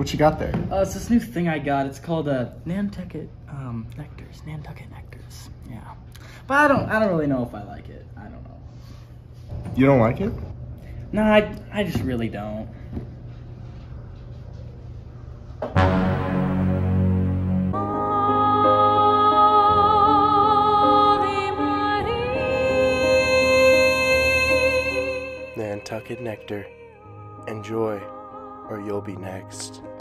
What you got there? It's this new thing I got. It's called Nantucket Nectars. Nantucket Nectars. Yeah. But I don't really know if I like it. I don't know. You don't like it? No, I just really don't. Nantucket Nectar. Enjoy, or you'll be next.